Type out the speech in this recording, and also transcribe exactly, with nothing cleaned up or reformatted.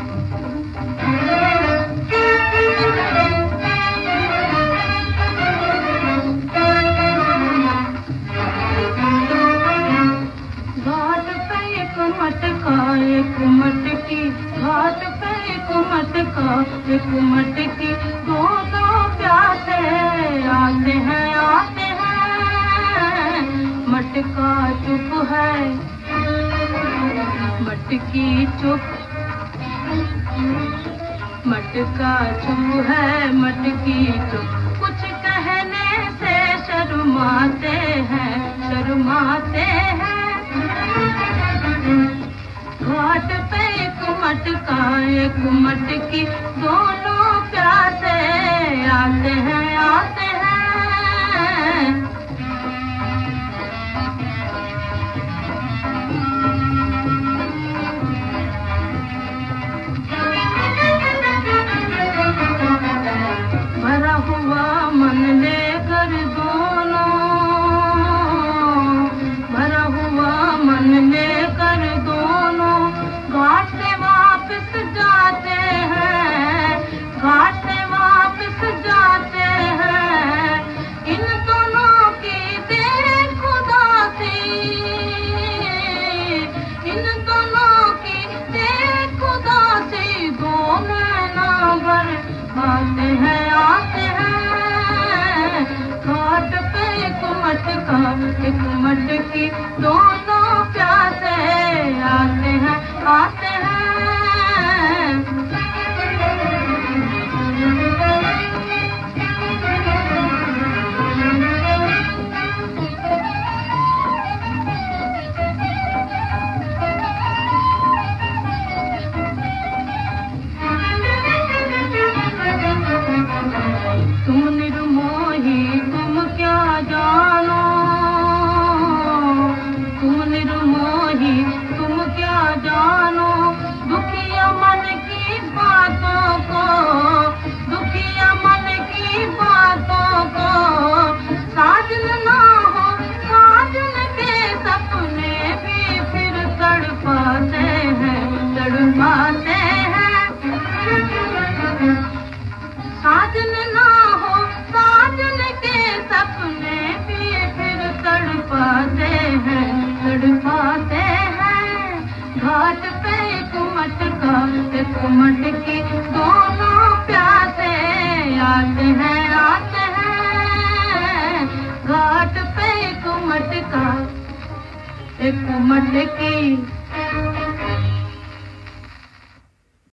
मटका एक मटकी, घाट पे एक मटका एक मटकी, दो दो प्यासे आते हैं आते हैं। मटका चुप है, मटकी चुप, मटका चुप है, मटकी चुप, कुछ कहने से शर्माते हैं शर्माते हैं। घाट पे एक मटका एक मटकी, दोनों प्यासे आते हैं आते हैं। भरा हुआ मन लेकर दोनों, भरा हुआ मन लेकर दोनों घाट से वापस जाते हैं, घाट से वापस जाते हैं। इन दोनों की देख उदासी, इन दोनों की देख उदासी, दोनों ना भर आते हैं आते हैं। घाट पे एक मटका एक मटकी, दोनों प्यासे आते हैं आते हैं। तुम निर्मोही तुम क्या जानो, तुम निर्मोही तुम क्या जानो, दुखिया मन की बातों को, दुखिया मन की बातों को। साजन ना हो साजन के सपने भी फिर तड़पाते हैं तड़पाते हैं। साजन ना हो साजन के सपने भी फिर तड़पाते हैं तड़पाते हैं। घाट पे एक मटका एक मटकी, दोनों प्यासे आते हैं आते हैं। घाट पे एक मटका एक मटकी,